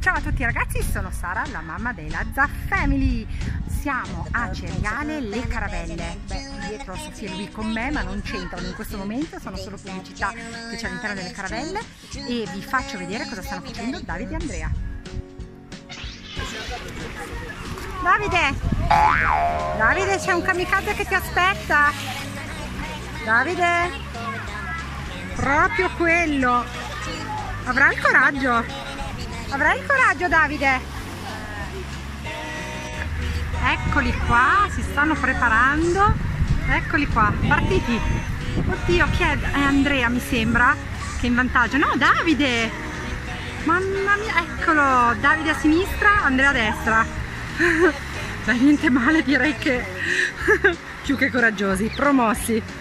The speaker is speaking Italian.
Ciao a tutti ragazzi, sono Sara, la mamma della Zaff Family. Siamo a Ceriale Le Caravelle. Beh, dietro Sofia e lui con me, ma non c'entrano in questo momento, sono solo pubblicità che c'è all'interno delle caravelle e vi faccio vedere cosa stanno facendo Davide e Andrea. Davide, c'è un kamikaze che ti aspetta. Davide, proprio quello. Avrai il coraggio. Avrai il coraggio, Davide. Eccoli qua, si stanno preparando. Eccoli qua, partiti. Oddio, chi è? È Andrea, mi sembra, che è in vantaggio. No, Davide. Mamma mia, eccolo. Davide a sinistra, Andrea a destra. Dai, niente male, direi che più che coraggiosi, promossi.